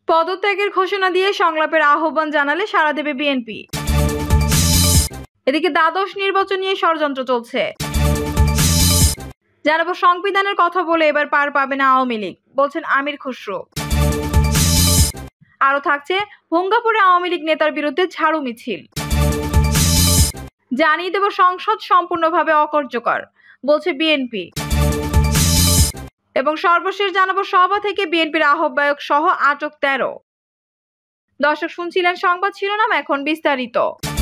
পদত্যাগের ঘোষণা দিয়ে সংলাপের আহ্বান জানালে সাড়া দেবে বিএনপি। এদিকে দ্বাদশ নির্বাচন নিয়ে ষড়যন্ত্র চলছে। জানাবো সংবিধানের কথা বলে এবার পার পাবে না আওয়ামী লীগ, বলছেন আমির খসরু। আরো থাকছে ভঙ্গাপুরে আওয়ামী লীগ নেতার বিরুদ্ধে ঝাড়ু মিছিল। জানিয়ে দেব সংসদ সম্পূর্ণভাবে অকার্যকর, বলছে বিএনপি। এবং সর্বশেষ জানাবো সভা থেকে বিএনপির আহ্বায়ক সহ আটক 13। দর্শক শুনছিলেন সংবাদ শিরোনাম, এখন বিস্তারিত।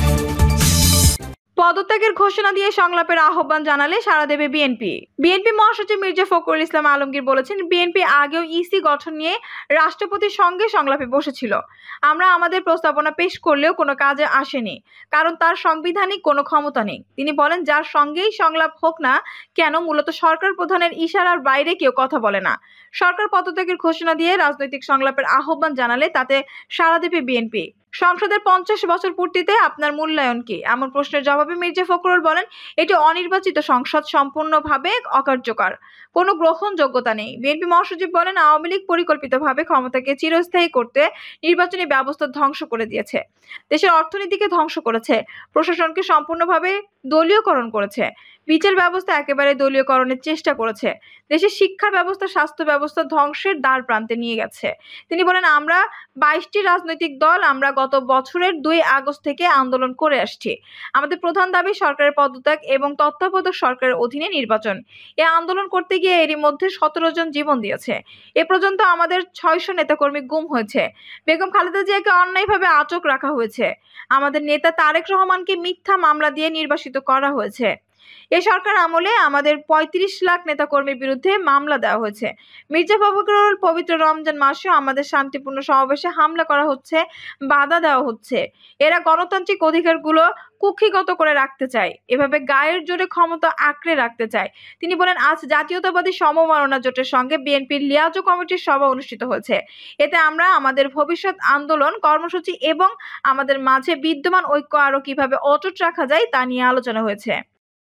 পদত্যাগের ঘোষণা দিয়ে সংলাপের আহ্বান জানালে সাড়া দেবে বিএনপি। বিএনপি মহাসচিব মির্জা ফখরুল ইসলাম আলমগীর বলেছেন, বিএনপি আগেও ইসি গঠন নিয়ে রাষ্ট্রপতির সঙ্গে সংলাপে বসেছিল। আমরা আমাদের প্রস্তাবনা পেশ করলেও কোনো কাজে আসেনি, কারণ তার সাংবিধানিক কোনো ক্ষমতা নেই। তিনি বলেন, যার সঙ্গেই সংলাপ হোক না কেন, মূলত সরকার প্রধানের ইশারার বাইরে কেউ কথা বলে না। সরকার পদত্যাগের ঘোষণা দিয়ে রাজনৈতিক সংলাপের আহ্বান জানালে তাতে সাড়া দেবে বিএনপি। সংসদের 50 বছর পূর্তিতে আপনার মূল্যায়ন কি, এমন প্রশ্নের জবাবে মির্জা ফখরুল বলেন, এটি অনির্বাচিত সংসদ, সম্পূর্ণভাবে অকার্যকর, কোনো গ্রহণযোগ্যতা নেই। বিএনপি মহাসচিব বলেন, আওয়ামী লীগ পরিকল্পিতভাবে ক্ষমতাকে চিরস্থায়ী করতে নির্বাচনী ব্যবস্থা ধ্বংস করে দিয়েছে, দেশের অর্থনীতিকে ধ্বংস করেছে, প্রশাসনকে সম্পূর্ণভাবে দলীয়করণ করেছে, বিচার ব্যবস্থা একেবারে দলীয়করণের চেষ্টা করেছে, দেশের শিক্ষা ব্যবস্থা, স্বাস্থ্য ব্যবস্থা ধ্বংসের দ্বার প্রান্তে নিয়ে গেছে। তিনি বলেন, আমরা 22টি রাজনৈতিক দল আমরা গত বছরের 2 আগস্ট থেকে আন্দোলন করে আসছি। আমাদের প্রধান দাবি সরকারের পদত্যাগ এবং তত্ত্বাবধায়ক সরকারের অধীনে নির্বাচন। এই আন্দোলন করতে গিয়ে এরই মধ্যে 17 জন জীবন দিয়েছে। এ পর্যন্ত আমাদের 600 নেতাকর্মী গুম হয়েছে। বেগম খালেদা জিয়াকে অন্যায়ভাবে আটক রাখা হয়েছে। আমাদের নেতা তারেক রহমানকে মিথ্যা মামলা দিয়ে নির্বাসিত করা হয়েছে। এ সরকার আমলে আমাদের 35 লাখ নেতাকর্মীর বিরুদ্ধে মামলা দেওয়া হয়েছে। মির্জা ফখরুল, পবিত্র রমজান মাসে আমাদের শান্তিপূর্ণ সমাবেশে হামলা করা হচ্ছে, বাধা দেওয়া হচ্ছে। এরা গণতান্ত্রিক অধিকারগুলো কুক্ষিগত করে রাখতে চায়, এভাবে গায়ের জোরে ক্ষমতা আঁকড়ে রাখতে চায়। তিনি বলেন, আজ জাতীয়তাবাদী সমমনা জোটের সঙ্গে বিএনপির লিয়াজো কমিটির সভা অনুষ্ঠিত হয়েছে। এতে আমরা আমাদের ভবিষ্যৎ আন্দোলন কর্মসূচি এবং আমাদের মাঝে বিদ্যমান ঐক্য আরো কিভাবে অটুট রাখা যায় তা নিয়ে আলোচনা হয়েছে।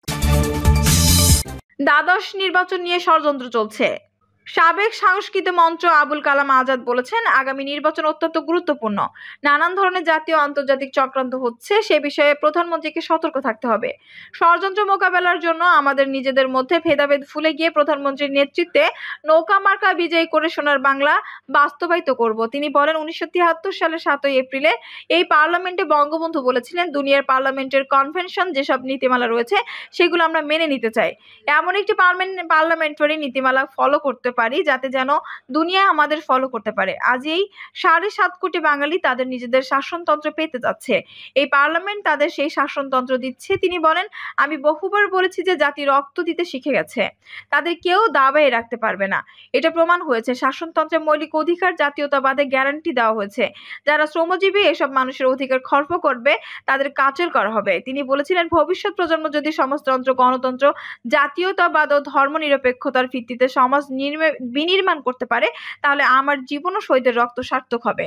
দ্বাদশ নির্বাচন নিয়ে ষড়যন্ত্র চলছে। সাবেক সাংস্কৃতিক মন্ত্র আবুল কালাম আজাদ বলেছেন, আগামী নির্বাচন অত্যন্ত গুরুত্বপূর্ণ। নানান ধরনের জাতীয় আন্তর্জাতিক চক্রান্ত হচ্ছে, সে বিষয়ে প্রধানমন্ত্রীকে সতর্ক থাকতে হবে। ষড়যন্ত্র মোকাবেলার জন্য আমাদের নিজেদের মধ্যে ভেদাভেদ ভুলে গিয়ে প্রধানমন্ত্রীর নেতৃত্বে নৌকা মার্কা বিজয়ী করে সোনার বাংলা বাস্তবায়িত করব। তিনি বলেন, 1973 সালের 7 এপ্রিলে এই পার্লামেন্টে বঙ্গবন্ধু বলেছিলেন, দুনিয়ার পার্লামেন্টের কনভেনশন যেসব নীতিমালা রয়েছে সেগুলো আমরা মেনে নিতে চাই। এমন একটি পার্লামেন্টারি নীতিমালা ফলো করতে পারি যাতে যেন দুনিয়া আমাদের ফলো করতে পারে। আজ এই 7.5 কোটি বাঙালি তাদের নিজেদের শাসনতন্ত্র পেতে যাচ্ছে। এই পার্লামেন্ট তাদের সেই শাসনতন্ত্র দিচ্ছে। তিনি বলেন, আমি বহুবার বলেছি যে জাতি রক্ত দিতে শিখে গেছে, তাদের কেউ দাবায় রাখতে পারবে না। এটা প্রমাণ হয়েছে। শাসনতন্ত্রের মৌলিক অধিকার, জাতীয়তাবাদে গ্যারান্টি দেওয়া হয়েছে। যারা শ্রমজীবী এসব মানুষের অধিকার খর্ব করবে তাদের কাচের করা হবে। তিনি বলেছিলেন, ভবিষ্যৎ প্রজন্ম যদি সমাজতন্ত্র, গণতন্ত্র, জাতীয়তাবাদ ও ধর্মনিরপেক্ষতার ভিত্তিতে সমাজ বিনির্মাণ করতে পারে, তাহলে আমার জীবন ও শহীদের রক্ত সার্থক হবে।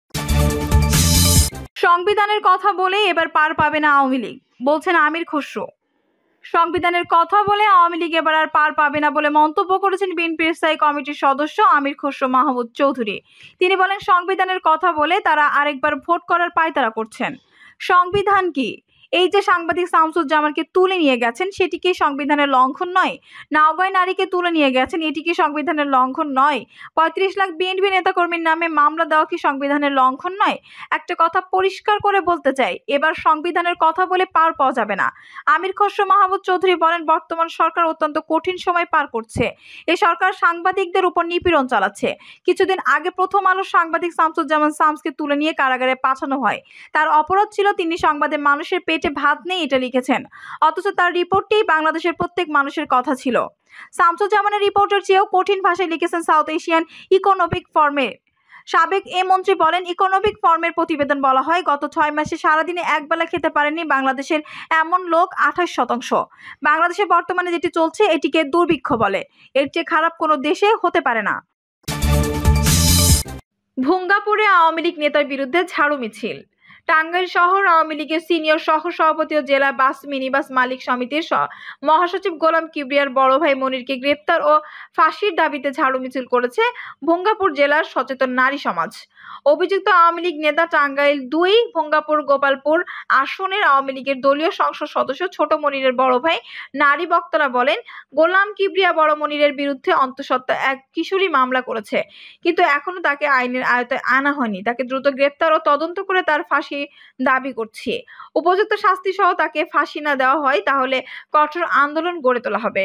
সংবিধানের কথা বলে এবার পার পাবে না আওয়ামী লীগ, বলছেন আমির খসরু। সংবিধানের কথা বলে আওয়ামী লীগ এবার আর পার পাবে না বলে মন্তব্য করেছেন বিএনপির স্থায়ী কমিটির সদস্য আমির খসরু মাহমুদ চৌধুরী। তিনি বলেন, সংবিধানের কথা বলে তারা আরেকবার ভোট করার পায়তারা করছেন। সংবিধান কি? এই যে সাংবাদিক শামসুজ্জামানকে তুলে নিয়ে গেছেন, সেটি কি সংবিধানের লঙ্ঘন নয়? নাওগাঁয় নারীকে তুলে নিয়ে গেছেন, এটি কি সংবিধানের লঙ্ঘন নয়? 35 লাখ বিএনপি নেতাকর্মীর নামে মামলা দেওয়া কি সংবিধানের লঙ্ঘন নয়? একটা কথা পরিষ্কার করে বলতে চাই, এবার সংবিধানের কথা বলে পার পাওয়া যাবে না। আমির খসরু মাহমুদ চৌধুরী বলেন, বর্তমান সরকার অত্যন্ত কঠিন সময় পার করছে। এই সরকার সাংবাদিকদের উপর নিপীড়ন চালাচ্ছে। কিছুদিন আগে প্রথম আলোর সাংবাদিক শামসুজ্জামান শামসকে তুলে নিয়ে কারাগারে পাঠানো হয়। তার অপরাধ ছিল তিনি সংবাদে মানুষের পেটে ভাত নেই এটা লিখেছেন, অথচ তার রিপোর্টটি বাংলাদেশের প্রত্যেক মানুষের কথা ছিল। শামসুজ্জামানের রিপোর্টের চেয়েও কঠিন ভাষায় লিখেছেন সাউথ এশিয়ান ইকোনমিক ফোরামের সাবেক এ মন্ত্রী। বলেন, ইকোনমিক ফোরামের প্রতিবেদন বলা হয়, গত 6 মাসে সারাদিনে একবেলা খেতে পারেননি বাংলাদেশের এমন লোক 28%। বাংলাদেশে বর্তমানে যেটি চলছে এটিকে দুর্ভিক্ষ বলে। এর চেয়ে খারাপ কোনো দেশে হতে পারে না। ভঙ্গাপুরে আওয়ামী লীগ নেতার বিরুদ্ধে ঝাড়ু মিছিল। টাঙ্গাইল শহর আওয়ামী লীগের সিনিয়র সহ-সভাপতি ও জেলা বাস মিনিবাস মালিক সমিতির মহাসচিব গোলাম কিবরিয়ার বড় ভাই মনিরকে গ্রেপ্তার ও ফাঁসির দাবিতে ঝাড়ু মিছিল করেছে ভঙ্গাপুর জেলার সচেতন নারী সমাজ। অভিযুক্ত আওয়ামী লীগ নেতা টাঙ্গাইল ২, ভঙ্গাপুর গোপালপুর আসনের আওয়ামী লীগের দলীয় সংসদ সদস্য ছোট মনিরের বড় ভাই নারী বক্তারা বলেন, গোলাম কিবরিয়া বড় মনিরের বিরুদ্ধে অন্তঃসত্ত্বা এক কিশোরী মামলা করেছে, কিন্তু এখনো তাকে আইনের আওতায় আনা হয়নি। তাকে দ্রুত গ্রেপ্তার ও তদন্ত করে তার ফাঁসি দাবি করছি। উপযুক্ত শাস্তি সহ তাকে ফাঁসি না দেওয়া হয় তাহলে কঠোর আন্দোলন গড়ে তোলা হবে।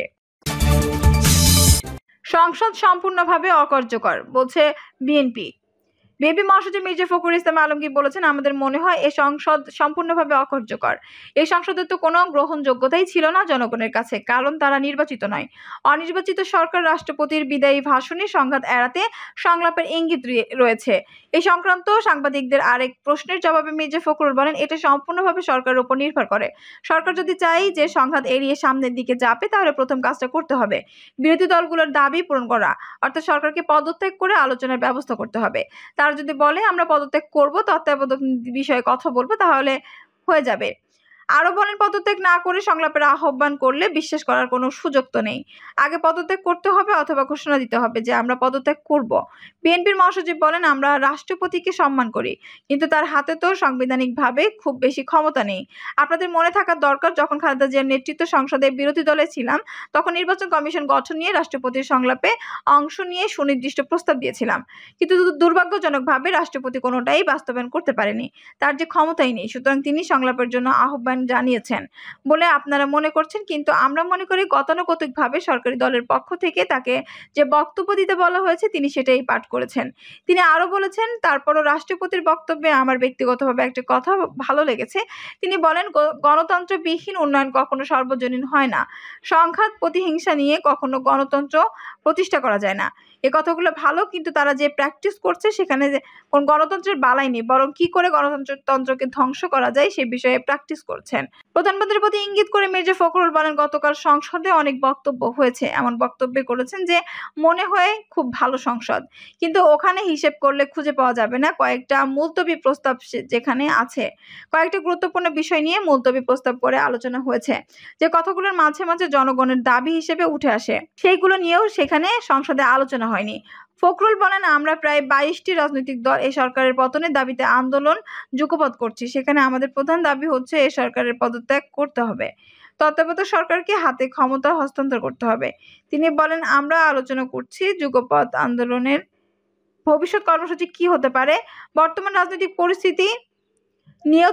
সংসদ সম্পূর্ণভাবে অকার্যকর, বলছে বিএনপি। বিএনপি মহাসচিব মির্জা ফখরুল ইসলাম আলমগীর বলেছেন, আমাদের মনে হয় এ সংসদ সম্পূর্ণভাবে অকার্যকর। এই সংসদের তো কোনো গ্রহণযোগ্যতাই ছিল না জনগণের কাছে, কারণ তারা নির্বাচিত নয়। অনির্বাচিত সরকার রাষ্ট্রপতির বিদায়ী ভাষণে সংঘাত এড়াতে সংলাপের ইঙ্গিত রয়েছে। এই সংক্রান্ত সাংবাদিকদের আরেক প্রশ্নের জবাবে মির্জা ফখরুল বলেন, এটা সম্পূর্ণভাবে সরকারের উপর নির্ভর করে। সরকার যদি চায় যে সংঘাত এড়িয়ে সামনের দিকে যাবে, তাহলে প্রথম কাজটা করতে হবে বিরোধী দলগুলোর দাবি পূরণ করা, অর্থাৎ সরকারকে পদত্যাগ করে আলোচনার ব্যবস্থা করতে হবে। তারা যদি বলে আমরা পদত্যাগ করব, তত্ত্বাবধায়ক বিষয়ে কথা বলবো, তাহলে হয়ে যাবে। আরো বলেন, পদত্যাগ না করে সংলাপের আহ্বান করলে বিশ্বাস করার কোনো সুযোগ তো নেই। আগে পদত্যাগ করতে হবে অথবা ঘোষণা দিতে হবে যে আমরা পদত্যাগ করব। বিএনপির মহাসচিব বলেন, আমরা রাষ্ট্রপতিকে সম্মান করি, কিন্তু তার হাতে তো সাংবিধানিকভাবে খুব বেশি ক্ষমতা নেই। আপনাদের মনে থাকা দরকার, যখন খালেদা জিয়ার নেতৃত্বে সংসদে বিরোধী দলে ছিলাম, তখন নির্বাচন কমিশন গঠন নিয়ে রাষ্ট্রপতির সংলাপে অংশ নিয়ে সুনির্দিষ্ট প্রস্তাব দিয়েছিলাম, কিন্তু দুর্ভাগ্যজনকভাবে রাষ্ট্রপতি কোনোটাই বাস্তবায়ন করতে পারেনি। তার যে ক্ষমতাই নেই, সুতরাং তিনি সংলাপের জন্য আহ্বান জানিয়েছেন বলে আপনারা মনে করছেন, কিন্তু আমরা মনে করি গতানুগতিকভাবে সরকারি দলের পক্ষ থেকে তাকে যে বক্তব্য দিতে বলা হয়েছে তিনি সেটাই পাঠ করেছেন। তিনি আরো বলেছেন, তারপরও রাষ্ট্রপতির বক্তব্যে আমার ব্যক্তিগতভাবে একটা কথা ভালো লেগেছে। তিনি বলেন, গণতন্ত্রবিহীন উন্নয়ন কখনো সর্বজনীন হয় না। সংঘাত প্রতিহিংসা নিয়ে কখনো গণতন্ত্র প্রতিষ্ঠা করা যায় না। এ কথাগুলো ভালো, কিন্তু তারা যে প্র্যাকটিস করছে সেখানে কোন গণতন্ত্রের বালাই নেই, বরং কি করে গণতন্ত্রকে ধ্বংস করা যায় সে বিষয়ে প্র্যাকটিস করছেন। প্রধানমন্ত্রীর প্রতি ইঙ্গিত করে মির্জা ফখরুল বলেন, গতকাল সংসদে অনেক বক্তব্য হয়েছে, এমন বক্তব্য করেছেন যে মনে হয় খুব ভালো সংসদ, কিন্তু ওখানে হিসেব করলে খুঁজে পাওয়া যাবে না কয়েকটা মুলতবি প্রস্তাব। যেখানে আছে কয়েকটা গুরুত্বপূর্ণ বিষয় নিয়ে মুলতবি প্রস্তাব করে আলোচনা হয়েছে, যে কথাগুলোর মাঝে মাঝে জনগণের দাবি হিসেবে উঠে আসে, সেইগুলো নিয়েও সেখানে সংসদে আলোচনা হয়নি। ফখরুল বলেন, আমরা প্রায় 22টি রাজনৈতিক দল এই সরকারের পতনের দাবিতে আন্দোলন যুগপৎ করছি। সেখানে আমাদের প্রধান দাবি হচ্ছে এই সরকারের পদত্যাগ করতে হবে, তত্ত্বাবধায়ক সরকারকে হাতে ক্ষমতা হস্তান্তর করতে হবে। তিনি বলেন, আমরা আলোচনা করছি যুগপৎ আন্দোলনের ভবিষ্যৎ কর্মসূচি কি হতে পারে, বর্তমান রাজনৈতিক পরিস্থিতি নিয়েও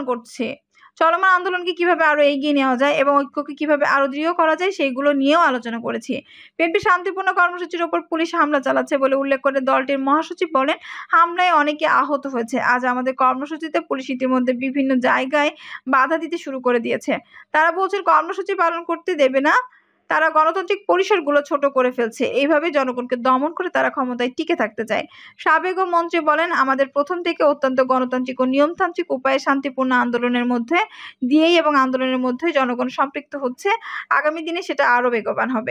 চলমান আন্দোলনকে কিভাবে আরো এগিয়ে নেওয়া যায় এবং ঐক্যকে কিভাবে আরো দৃঢ় করা যায় সেইগুলো নিয়েও আলোচনা করেছি। বিএনপি শান্তিপূর্ণ কর্মসূচির ওপর পুলিশ হামলা চালাচ্ছে বলে উল্লেখ করে দলটির মহাসচিব বলেন, হামলায় অনেকে আহত হয়েছে। আজ আমাদের কর্মসূচিতে পুলিশ ইতিমধ্যে বিভিন্ন জায়গায় বাধা দিতে শুরু করে দিয়েছে। তারা বলছেন কর্মসূচি পালন করতে দেবে না, তারা গণতান্ত্রিক পরিসরগুলো ছোট করে ফেলছে। এইভাবে জনগণকে দমন করে তারা ক্ষমতায় টিকে থাকতে চায়। সাবেক মন্ত্রী বলেন, আমাদের প্রথম থেকে অত্যন্ত গণতান্ত্রিক ও নিয়মতান্ত্রিক উপায়ে শান্তিপূর্ণ আন্দোলনের মধ্যে দিয়েই এবং আন্দোলনের মধ্যে জনগণ সম্পৃক্ত হচ্ছে। আগামী দিনে সেটা আরো বেগবান হবে।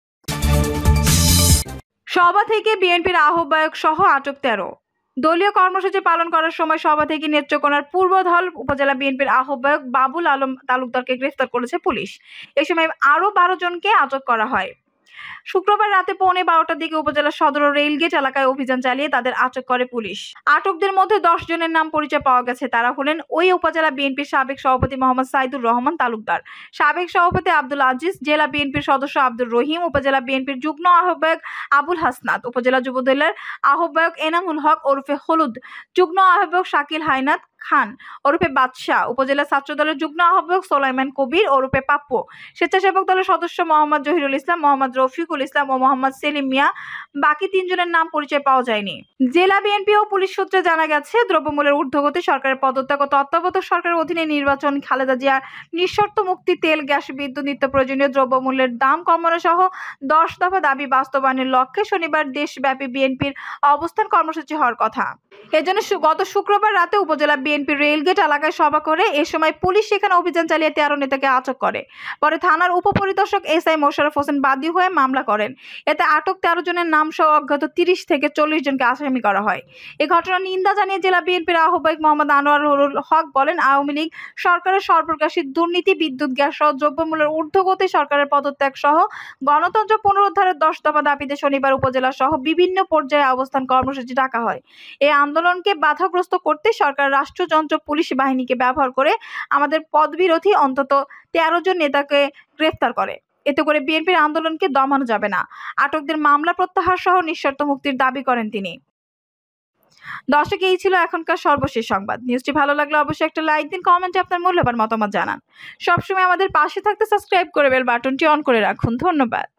সভা থেকে বিএনপির আহ্বায়ক সহ আটক 13। দলীয় কর্মসূচি পালন করার সময় সভা থেকে নেত্রকোনার পূর্বধল উপজেলা বিএনপির আহ্বায়ক বাবুল আলম তালুকদারকে গ্রেফতার করেছে পুলিশ। এ সময় আরো 12 জনকে আটক করা হয়। শুক্রবার রাতে 11:15টার দিকে উপজেলা সদর ও রেলগেট এলাকায় অভিযান চালিয়ে তাদের আটক করে পুলিশ। আটকদের মধ্যে 10 জনের নাম পরিচয় পাওয়া গেছে। তারা হলেন ওই উপজেলা বিএনপির সাবেক সভাপতি মোহাম্মদ সাইদুর রহমান তালুকদার, সাবেক সভাপতি আব্দুল আজিজ, জেলা বিএনপির সদস্য আব্দুর রহিম, উপজেলা বিএনপির যুগ্ম আহ্বায়ক আবুল হাসনাত, উপজেলা যুবদলের আহ্বায়ক এনামুল হক ওরফে হলুদ, যুগ্ম আহ্বায়ক শাকিল হায়নাত খান ওরফে বাদশাহ, উপজেলা ছাত্রদলের যুগ্ম আহ্বায়ক সোলাইমান কবির ওরফে পাপ্পু, স্বেচ্ছাসেবক দলের সদস্য মোহাম্মদ জহিরুল ইসলাম, মোহাম্মদ রফিকুল ইসলাম ও মোহাম্মদ সেলিম মিয়া। বাকি 3 জনের নাম পরিচয় পাওয়া যায়নি। জেলা বিএনপি ও পুলিশ সূত্রে জানা গেছে, দ্রব্যমূল্যের ঊর্ধ্বগতি, সরকারের পদত্যাগ ও তত্ত্বাবধায়ক সরকারের অধীনে নির্বাচন, খালেদা জিয়ার নিঃশর্ত মুক্তি, তেল, গ্যাস, বিদ্যুৎ, নিত্য প্রয়োজনীয় দ্রব্যমূল্যের দাম কমানো সহ 10 দফা দাবি বাস্তবায়নের লক্ষ্যে শনিবার দেশব্যাপী বিএনপির অবস্থান কর্মসূচি হওয়ার কথা। এজন্য গত শুক্রবার রাতে উপজেলা বিএনপির রেলগেট এলাকায় সভা করে এ সময় পুলিশ সেখানে অভিযান চালিয়ে 13 নেতাকে আটক করে। পরে থানার উপপরিদর্শক এসআই মোশাররফ হোসেন বাদী হয়ে মামলা করেন। এতে আটক 13 জনের নাম সহ অজ্ঞাত 30 থেকে 40 জনকে আসামি করা হয়। এই ঘটনার নিন্দা জানিয়ে জেলা বিএনপির আহ্বায়ক মোহাম্মদ আনোয়ারুল হক বলেন, আওয়ামী লীগ সরকারের সর্বগ্রাসী দুর্নীতি, বিদ্যুৎ, গ্যাস সহ দ্রব্যমূল্যের ঊর্ধ্বগতি, সরকারের পদত্যাগ সহ গণতন্ত্র পুনরুদ্ধারের 10 দফা দাবিতে শনিবার উপজেলা সহ বিভিন্ন পর্যায়ে অবস্থান কর্মসূচি ডাকা হয়। এই আন্দোলনকে বাধাগ্রস্ত করতে সরকার রাষ্ট্রযন্ত্র পুলিশ বাহিনীকে ব্যবহার করে আমাদের পদবিরোধী অন্তত 13 জন নেতাকে গ্রেফতার করে। এতে করে বিএনপির আন্দোলনকে দমানো যাবে না। আটকদের মামলা প্রত্যাহার সহ নিঃশর্ত মুক্তির দাবি করেন তিনি। দর্শক, এই ছিল এখনকার সর্বশেষ সংবাদ। নিউজটি ভালো লাগলে অবশ্যই একটা লাইক দিন, কমেন্টে আপনার মূল্যবান মতামত জানান। সবসময় আমাদের পাশে থাকতে সাবস্ক্রাইব করে বেল বাটনটি অন করে রাখুন। ধন্যবাদ।